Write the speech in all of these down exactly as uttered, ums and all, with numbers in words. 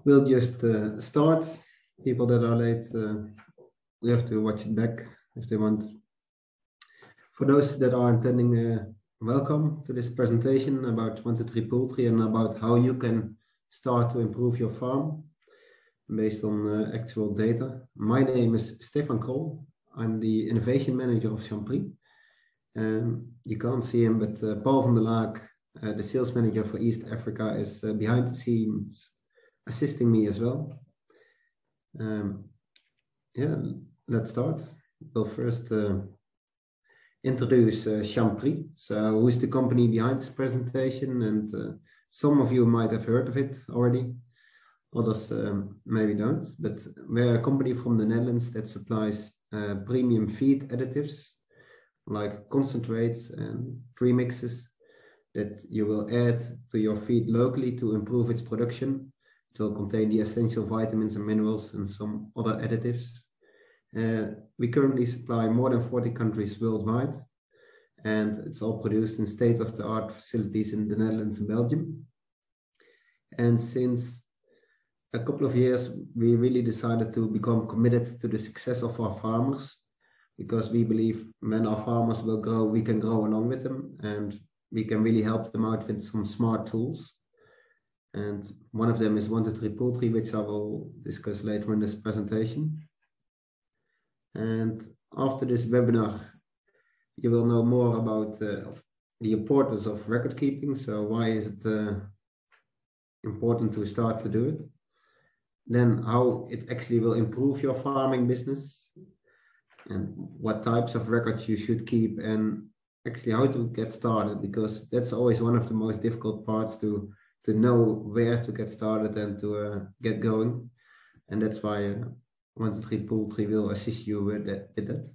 We'll just uh, start. People that are late, uh, we have to watch it back if they want. For those that are attending, uh, welcome to this presentation about one two three Poultry and about how you can start to improve your farm based on uh, actual data. My name is Stefan Krol. I'm the innovation manager of Champri. Um, you can't see him, but uh, Paul van der Laak, uh, the sales manager for East Africa, is uh, behind the scenes assisting me as well. Um, yeah, let's start. We'll first uh, introduce uh, Champri. So, who's the company behind this presentation? And uh, some of you might have heard of it already. Others um, maybe don't. But we're a company from the Netherlands that supplies uh, premium feed additives like concentrates and premixes that you will add to your feed locally to improve its production. It will contain the essential vitamins and minerals and some other additives. Uh, we currently supply more than forty countries worldwide, and it's all produced in state-of-the-art facilities in the Netherlands and Belgium. And since a couple of years, we really decided to become committed to the success of our farmers, because we believe when our farmers will grow, we can grow along with them, and we can really help them out with some smart tools. And one of them is one two three Poultry, which I will discuss later in this presentation. And after this webinar, you will know more about uh, the importance of record keeping. So why is it uh, important to start to do it? Then how it actually will improve your farming business, and what types of records you should keep, and actually how to get started, because that's always one of the most difficult parts to to know where to get started and to uh, get going. And that's why uh, one two three Poultry will assist you with that, with that.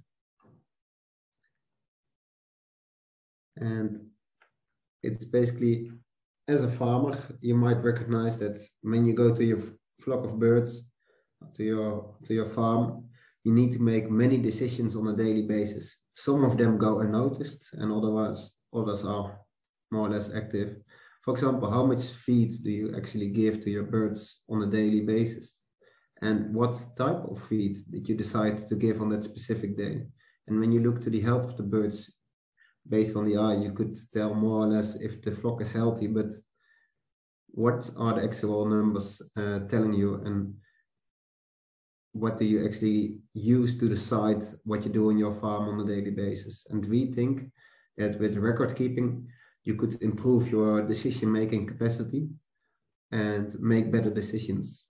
And it's basically, as a farmer, you might recognize that when you go to your flock of birds, to your, to your farm, you need to make many decisions on a daily basis. Some of them go unnoticed and otherwise others are more or less active. For example, how much feed do you actually give to your birds on a daily basis? And what type of feed did you decide to give on that specific day? And when you look to the health of the birds, based on the eye, you could tell more or less if the flock is healthy, but what are the actual numbers uh, telling you, and what do you actually use to decide what you do on your farm on a daily basis? And we think that with record keeping, you could improve your decision-making capacity and make better decisions.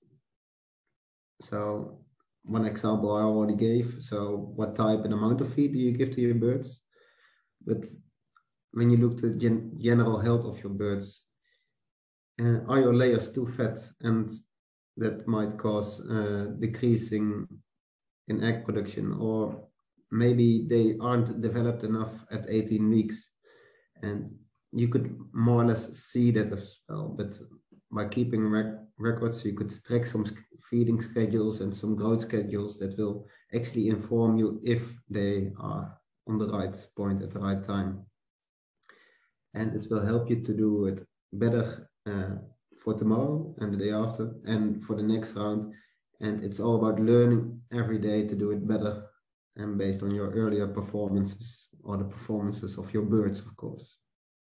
So one example I already gave. So what type and amount of feed do you give to your birds? But when you look to the gen general health of your birds, uh, are your layers too fat? And that might cause uh, decreasing in egg production, or maybe they aren't developed enough at eighteen weeks. And you could more or less see that as well, but by keeping rec records, you could track some feeding schedules and some growth schedules that will actually inform you if they are on the right point at the right time. And it will help you to do it better uh, for tomorrow and the day after and for the next round. And it's all about learning every day to do it better, and based on your earlier performances or the performances of your birds, of course.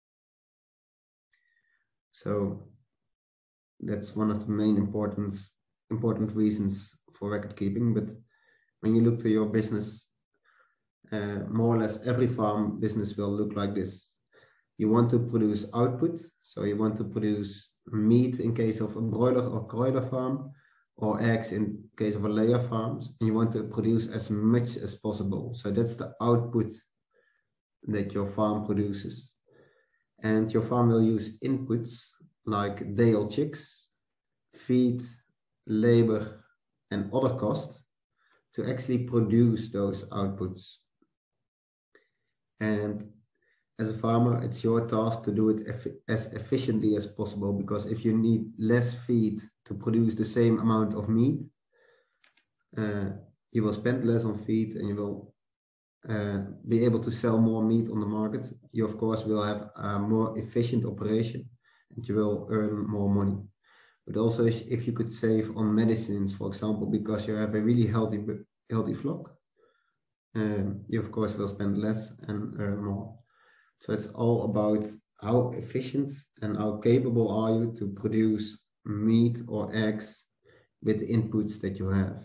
So that's one of the main important, important reasons for record keeping. But when you look to your business, uh, more or less every farm business will look like this. You want to produce output, so you want to produce meat in case of a broiler or broiler farm, or eggs in case of a layer farms, and you want to produce as much as possible. So that's the output that your farm produces. And your farm will use inputs like day-old chicks, feed, labor, and other costs to actually produce those outputs. And as a farmer, it's your task to do it eff as efficiently as possible, because if you need less feed to produce the same amount of meat, uh, you will spend less on feed and you will uh, be able to sell more meat on the market. You, of course, will have a more efficient operation and you will earn more money. but also if, if you could save on medicines, for example, because you have a really healthy healthy flock, um, you of course will spend less and earn more. So it's all about how efficient and how capable are you to produce meat or eggs with the inputs that you have.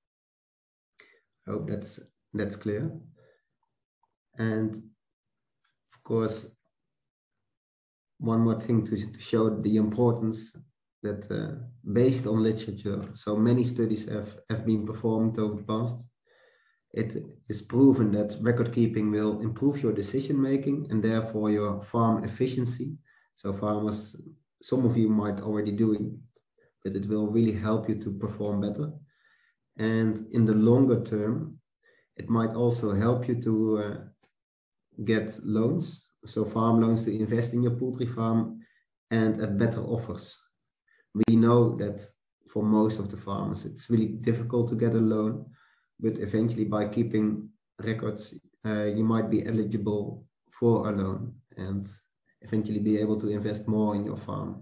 I hope that's that's clear. And of course, one more thing to, to show the importance that uh, based on literature, so many studies have, have been performed over the past. It is proven that record keeping will improve your decision making and therefore your farm efficiency. So farmers, some of you might already do it, but it will really help you to perform better. And in the longer term, it might also help you to uh, get loans, so farm loans to invest in your poultry farm and at better offers. We know that for most of the farmers, it's really difficult to get a loan, but eventually by keeping records, uh, you might be eligible for a loan and eventually be able to invest more in your farm.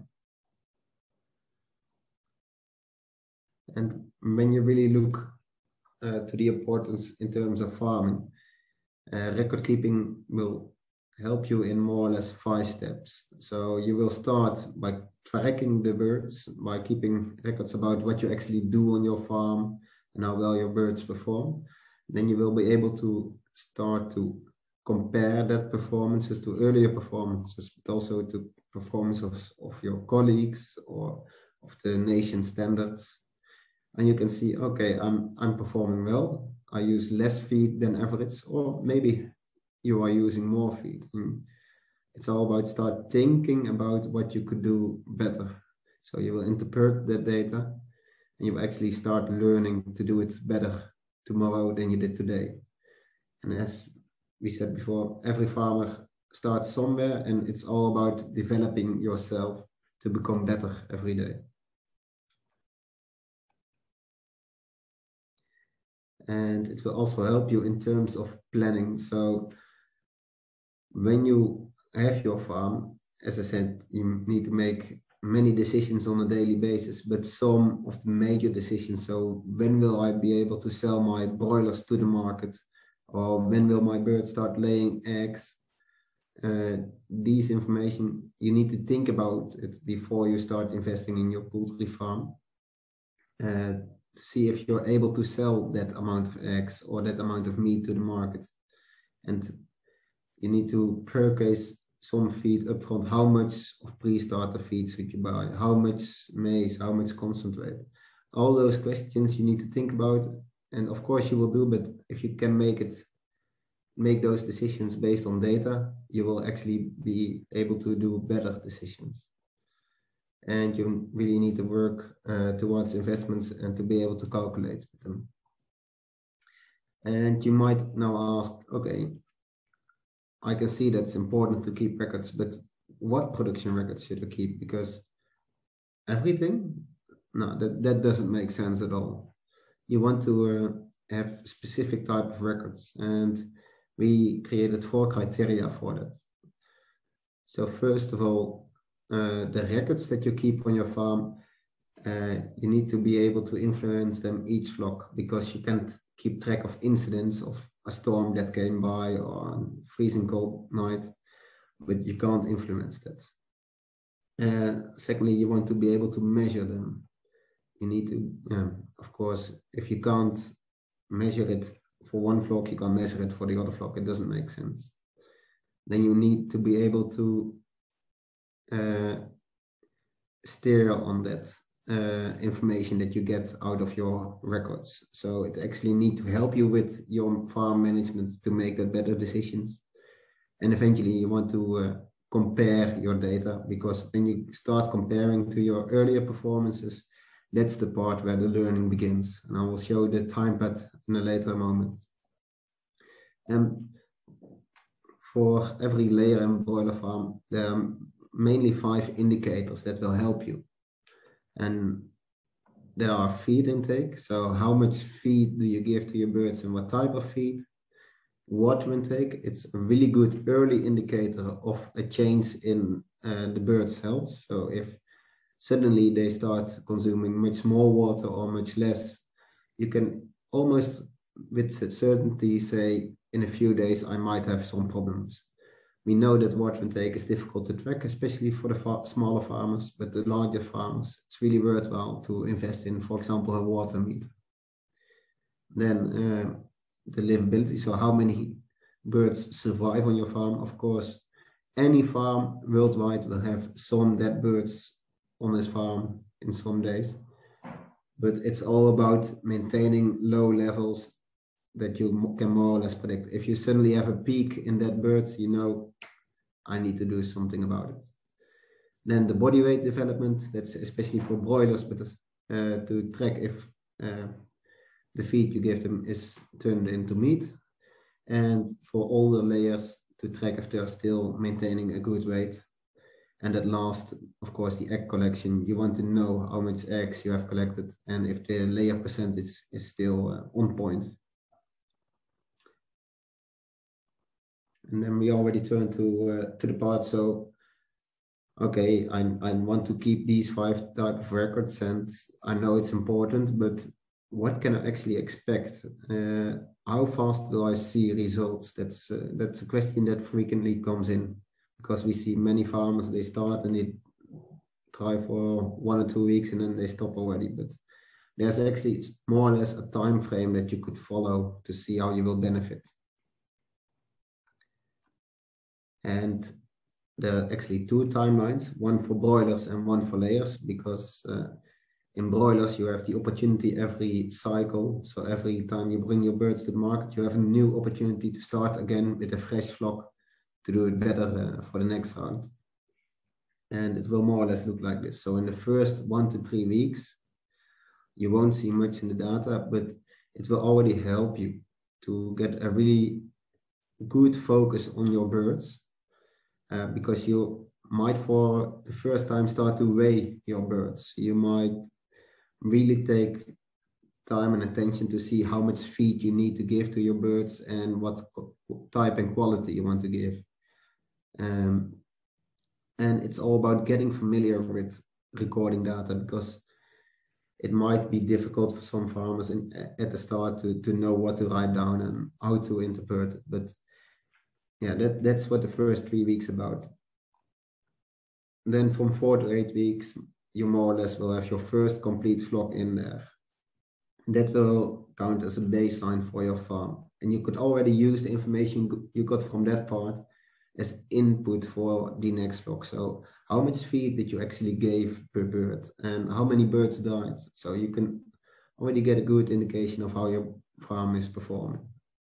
And when you really look uh, to the importance in terms of farming, uh, record keeping will help you in more or less five steps. So you will start by tracking the birds, by keeping records about what you actually do on your farm and how well your birds perform. Then you will be able to start to compare that performances to earlier performances, but also to performance of, of your colleagues or of the nation standards. And you can see, okay, I'm, I'm performing well. I use less feed than average, or maybe you are using more feed. And it's all about start thinking about what you could do better. So you will interpret that data and you will actually start learning to do it better tomorrow than you did today. And as we said before, every farmer starts somewhere and it's all about developing yourself to become better every day. And it will also help you in terms of planning. So when you have your farm, as I said, you need to make many decisions on a daily basis, but some of the major decisions, so when will I be able to sell my broilers to the market, or when will my birds start laying eggs, uh, these information, you need to think about it before you start investing in your poultry farm, uh, to see if you're able to sell that amount of eggs or that amount of meat to the market. And you need to purchase some feed upfront. How much of pre-starter feed should you buy? How much maize? How much concentrate? All those questions you need to think about. And of course you will do, but if you can make it, make those decisions based on data, you will actually be able to do better decisions. And you really need to work uh, towards investments and to be able to calculate with them. And you might now ask, okay, I can see that's important to keep records, but what production records should I keep? Because everything? No, that, that doesn't make sense at all. You want to uh, have specific type of records, and we created four criteria for that. So first of all, uh, the records that you keep on your farm, uh, you need to be able to influence them each flock, because you can't keep track of incidents of a storm that came by or a freezing cold night, but you can't influence that. Uh, secondly, you want to be able to measure them. You need to, yeah, of course, if you can't measure it for one flock, you can't measure it for the other flock. It doesn't make sense. Then you need to be able to uh, steer on that uh, information that you get out of your records. So it actually needs to help you with your farm management to make that better decisions. And eventually you want to uh, compare your data, because when you start comparing to your earlier performances, that's the part where the learning begins. And I will show the time pad in a later moment. And for every layer and broiler farm, there are mainly five indicators that will help you. And there are feed intake. So how much feed do you give to your birds and what type of feed? Water intake, it's a really good early indicator of a change in uh, the bird's health. So if suddenly they start consuming much more water or much less, you can almost with certainty say in a few days I might have some problems. We know that water intake is difficult to track, especially for the far smaller farmers, but the larger farmers, it's really worthwhile to invest in, for example, a water meter. Then uh, the livability, so how many birds survive on your farm. Of course, any farm worldwide will have some dead birds on his farm in some days, but it's all about maintaining low levels that you can more or less predict. If you suddenly have a peak in dead birds, you know, I need to do something about it. Then the body weight development, that's especially for broilers, but uh, to track if uh, the feed you give them is turned into meat. And for all the layers, to track if they're still maintaining a good weight. And at last, of course, the egg collection. You want to know how much eggs you have collected and if the layer percentage is still uh, on point. And then we already turned to uh, to the part. So, okay, I, I want to keep these five type of records, and I know it's important, but what can I actually expect? Uh, how fast will I see results? That's uh, that's a question that frequently comes in, because we see many farmers, they start and they try for one or two weeks and then they stop already. But there's actually more or less a time frame that you could follow to see how you will benefit. And there are actually two timelines, one for broilers and one for layers, because uh, in broilers you have the opportunity every cycle. So every time you bring your birds to the market, you have a new opportunity to start again with a fresh flock to do it better uh, for the next round. And it will more or less look like this. So in the first one to three weeks, you won't see much in the data, but it will already help you to get a really good focus on your birds. Uh, because you might for the first time start to weigh your birds. You might really take time and attention to see how much feed you need to give to your birds and what type and quality you want to give. Um, and it's all about getting familiar with recording data, because it might be difficult for some farmers in, at the start to, to know what to write down and how to interpret it. But yeah, that, that's what the first three weeks about. Then from four to eight weeks, you more or less will have your first complete flock in there. That will count as a baseline for your farm. And you could already use the information you got from that part as input for the next flock. So how much feed did you actually give per bird and how many birds died? So you can already get a good indication of how your farm is performing.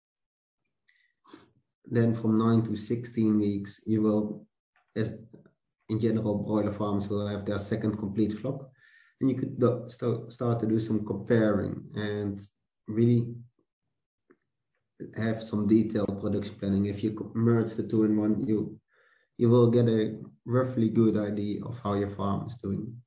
Then from nine to sixteen weeks, you will, as in general, broiler farms will have their second complete flock. And you could do, st start to do some comparing and really have some detailed production planning. If you merge the two in one, you, you will get a roughly good idea of how your farm is doing.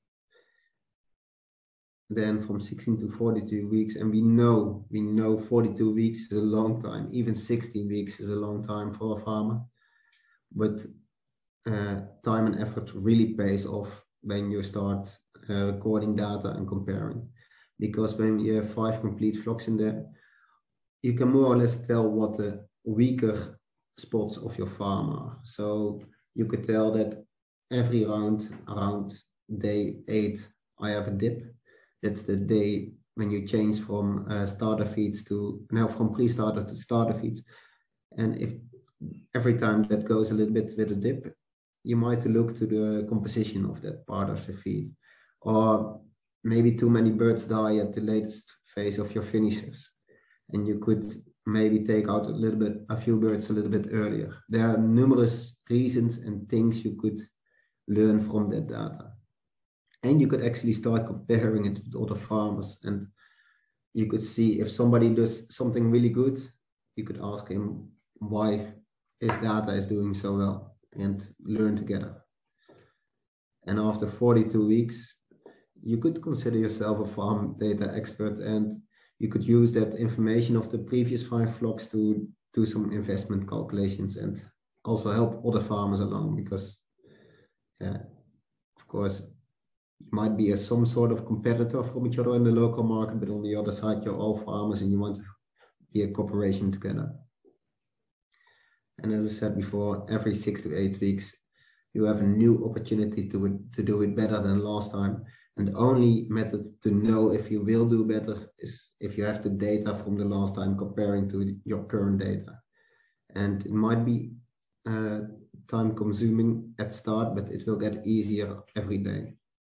Then from sixteen to forty-two weeks, and we know, we know forty-two weeks is a long time, even sixteen weeks is a long time for a farmer, but uh, time and effort really pays off when you start uh, recording data and comparing, because when you have five complete flocks in there, you can more or less tell what the weaker spots of your farm are. So you could tell that every round, around day eight, I have a dip. That's the day when you change from uh, starter feeds to, now from pre-starter to starter feeds. And if every time that goes a little bit with a dip, you might look to the composition of that part of the feed. Or maybe too many birds die at the latest phase of your finishers. And you could maybe take out a little bit, a few birds a little bit earlier. There are numerous reasons and things you could learn from that data. And you could actually start comparing it with other farmers, and you could see if somebody does something really good, you could ask him why his data is doing so well and learn together. And after forty-two weeks, you could consider yourself a farm data expert, and you could use that information of the previous five flocks to do some investment calculations and also help other farmers along, because, yeah, of course, you might be a, some sort of competitor from each other in the local market, but on the other side, you're all farmers and you want to be a cooperation together. And as I said before, every six to eight weeks, you have a new opportunity to, to do it better than last time. And the only method to know if you will do better is if you have the data from the last time comparing to your current data. And it might be uh, time consuming at start, but it will get easier every day.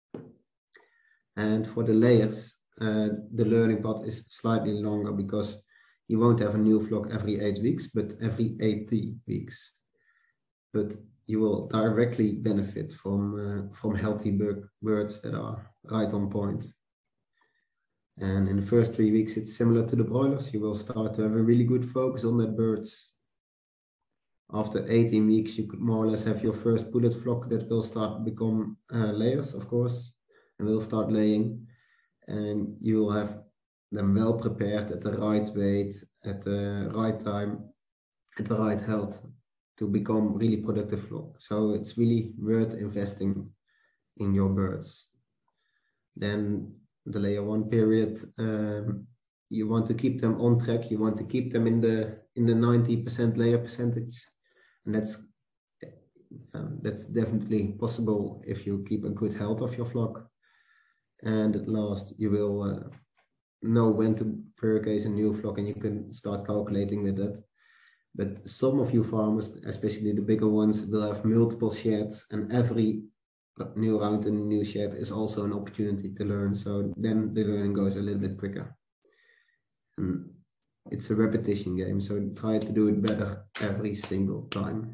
And for the layers, uh, the learning path is slightly longer because you won't have a new flock every eight weeks, but every eighty weeks. But you will directly benefit from, uh, from healthy birds that are right on point. And in the first three weeks, it's similar to the broilers. You will start to have a really good focus on that birds. After eighteen weeks, you could more or less have your first pullet flock that will start to become uh, layers, of course, and will start laying. And you will have them well prepared at the right weight, at the right time, at the right health to become really productive flock. So it's really worth investing in your birds. Then the layer one period, um, you want to keep them on track. You want to keep them in the in the ninety percent layer percentage, and that's um, that's definitely possible if you keep a good health of your flock. And at last, you will uh, know when to purchase a new flock, and you can start calculating with that. But some of you farmers, especially the bigger ones, will have multiple sheds, and every new round in a new shed is also an opportunity to learn. So then the learning goes a little bit quicker. And it's a repetition game, so try to do it better every single time.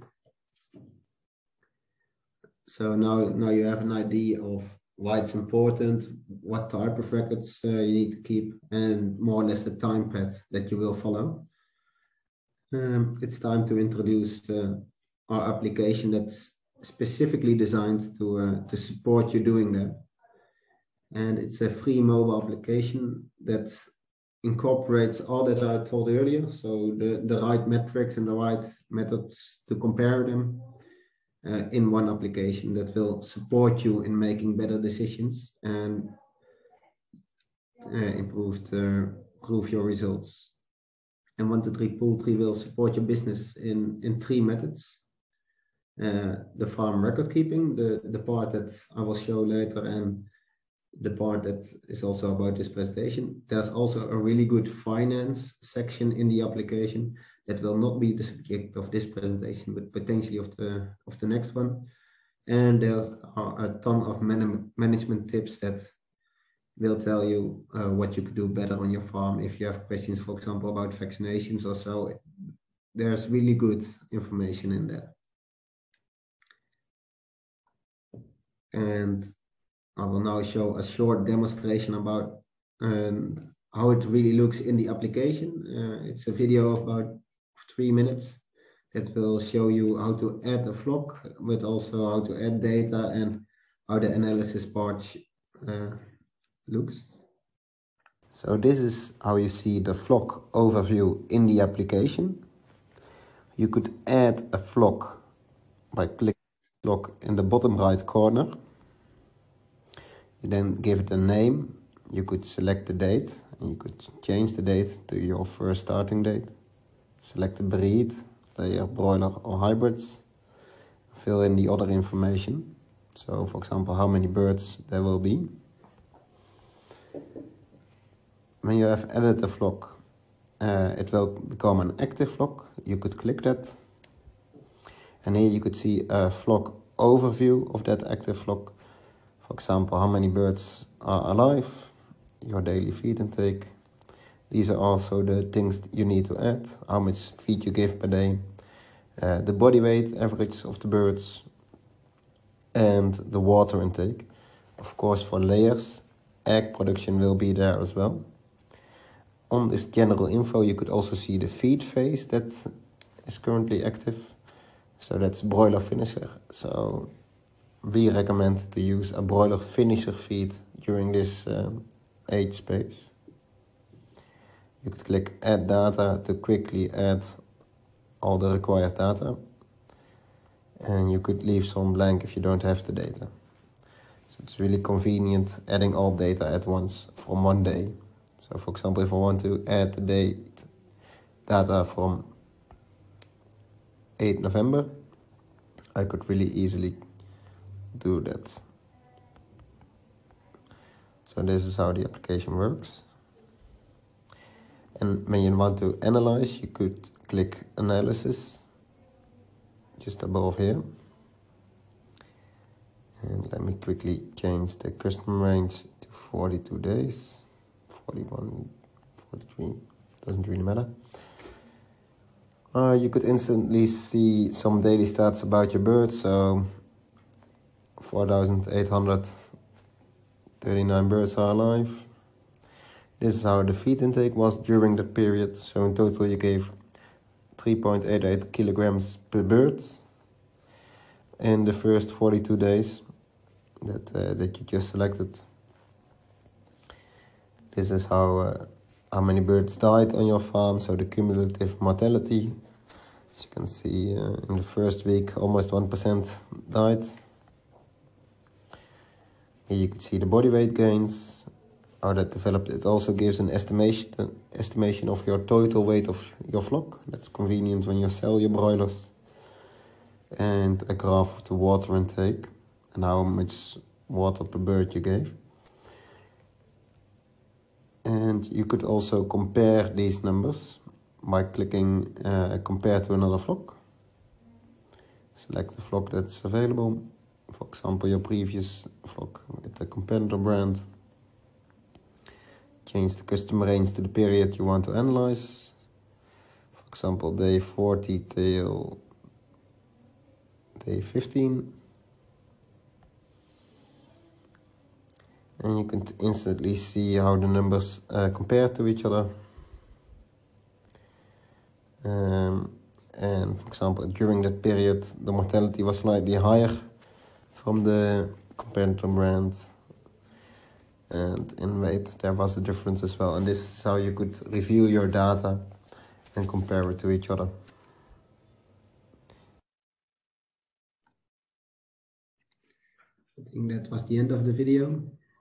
So now, now you have an idea of why it's important, what type of records uh, you need to keep, and more or less the time path that you will follow. Um, it's time to introduce uh, our application that's specifically designed to, uh, to support you doing that. And it's a free mobile application that incorporates all that I told earlier. So the, the right metrics and the right methods to compare them uh, in one application that will support you in making better decisions and uh, improved, uh, improve your results. And one two three Poultry will support your business in, in three methods. Uh, the farm record keeping, the, the part that I will show later, and the part that is also about this presentation. There's also a really good finance section in the application that will not be the subject of this presentation, but potentially of the, of the next one. And there are a ton of man management tips that will tell you uh, what you could do better on your farm. If you have questions, for example, about vaccinations or so, there's really good information in there. And I will now show a short demonstration about um, how it really looks in the application. Uh, it's a video of about three minutes that will show you how to add a flock, but also how to add data and how the analysis part uh, looks. So this is how you see the flock overview in the application. You could add a flock by clicking flock in the bottom right corner. You then give it a name. You could select the date, and you could change the date to your first starting date. Select the breed, layer, broiler or hybrids. Fill in the other information. So for example, how many birds there will be. When you have added a flock, uh, it will become an active flock. You could click that. And here you could see a flock overview of that active flock. For example, how many birds are alive, your daily feed intake. These are also the things you need to add, how much feed you give per day, uh, the body weight average of the birds, and the water intake. Of course, for layers, egg production will be there as well. On this general info, you could also see the feed phase that is currently active. So that's broiler finisher. So we recommend to use a broiler finisher feed during this um, age space. You could click add data to quickly add all the required data. And you could leave some blank if you don't have the data. So it's really convenient adding all data at once from one day. So for example, if I want to add the date data from eighth November, I could really easily do that. So this is how the application works. And when you want to analyze, you could click Analysis just above here. And let me quickly change the custom range to forty-two days, forty-one, forty-three, doesn't really matter. Uh, you could instantly see some daily stats about your bird, so four thousand eight hundred thirty-nine birds are alive. This is how the feed intake was during the period, so in total you gave three point eight eight kilograms per bird in the first forty-two days that, uh, that you just selected. This is how, uh, how many birds died on your farm, so the cumulative mortality. As you can see, uh, in the first week almost one percent died. Here you can see the body weight gains, how that developed. It also gives an estimation, estimation of your total weight of your flock. That's convenient when you sell your broilers. And a graph of the water intake and how much water per bird you gave. And you could also compare these numbers by clicking uh, compare to another flock. Select the flock that's available. For example, your previous flock with the competitor brand. Change the custom range to the period you want to analyze. For example, day forty till day fifteen. And you can instantly see how the numbers uh, compare to each other. Um, and for example, during that period, the mortality was slightly higher from the competitor brand. And in weight, there was a difference as well. And this is how you could review your data and compare it to each other. I think that was the end of the video.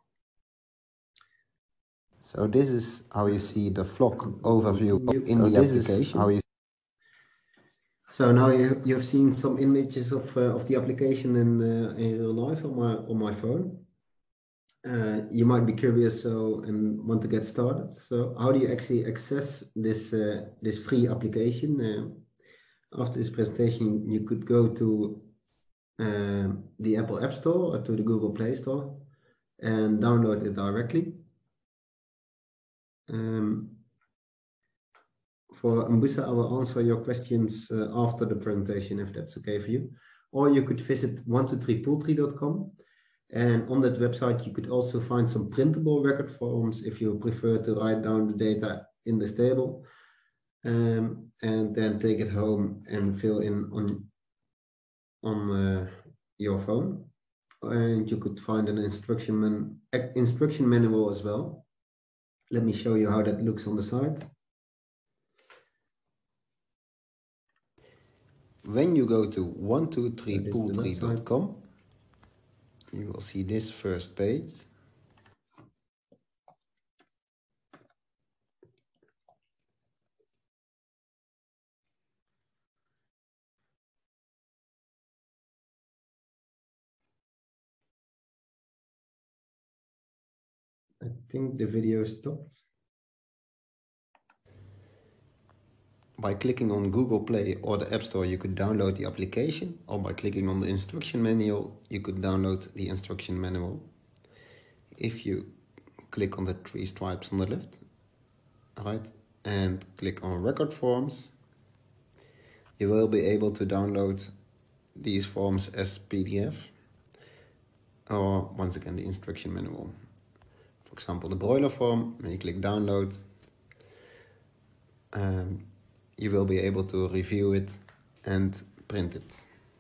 So this is how you see the flock overview in the application. How you so now you, you've seen some images of, uh, of the application in, uh, in real life on my, on my phone. Uh, you might be curious so and want to get started. So how do you actually access this, uh, this free application? Uh, after this presentation, you could go to uh, the Apple App Store or to the Google Play Store and download it directly. Um, for Mbusa, I will answer your questions uh, after the presentation, if that's okay for you. Or you could visit one two three poultry dot com, and on that website you could also find some printable record forms if you prefer to write down the data in this table, um, and then take it home and fill in on, on uh, your phone. And you could find an instruction, man instruction manual as well. Let me show you how that looks on the site. When you go to one two three poultry dot com, you will see this first page. I think the video stopped. By clicking on Google Play or the App Store, you could download the application, or by clicking on the instruction manual, you could download the instruction manual. If you click on the three stripes on the left, right, and click on record forms, you will be able to download these forms as P D F, or once again the instruction manual. For example, the broiler form, when you click download, um, you will be able to review it and print it.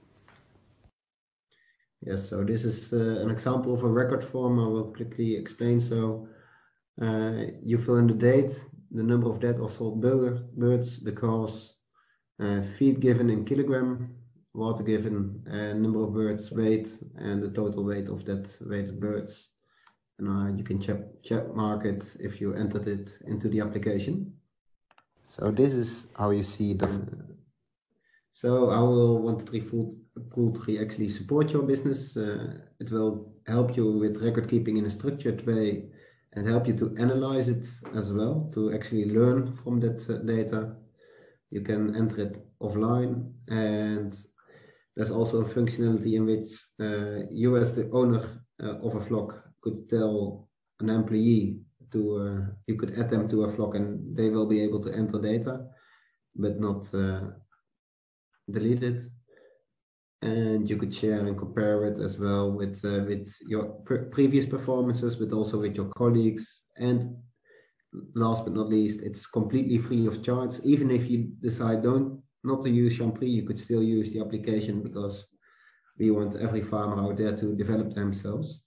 Yes, so this is uh, an example of a record form. I will quickly explain. So uh, you fill in the date, the number of dead or sold birds, the cause, uh, feed given in kilogram, water given, uh, number of birds, weight, and the total weight of that weighted birds. And uh, you can check, check mark it if you entered it into the application. So this is how you see the... Uh, so how will one two three Cool Tree actually support your business? Uh, it will help you with record keeping in a structured way and help you to analyze it as well, to actually learn from that uh, data. You can enter it offline, and there's also a functionality in which uh, you as the owner uh, of a flock could tell an employee to, uh, you could add them to a flock and they will be able to enter data, but not uh, delete it. And you could share and compare it as well with, uh, with your pre previous performances, but also with your colleagues. And last but not least, it's completely free of charge. Even if you decide don't not to use Champrix, you could still use the application because we want every farmer out there to develop themselves.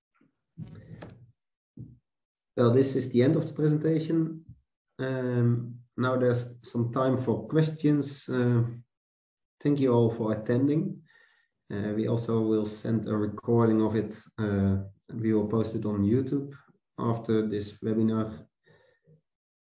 Well, this is the end of the presentation. Um, now there's some time for questions. Uh, thank you all for attending. Uh, we also will send a recording of it. Uh, we will post it on YouTube after this webinar.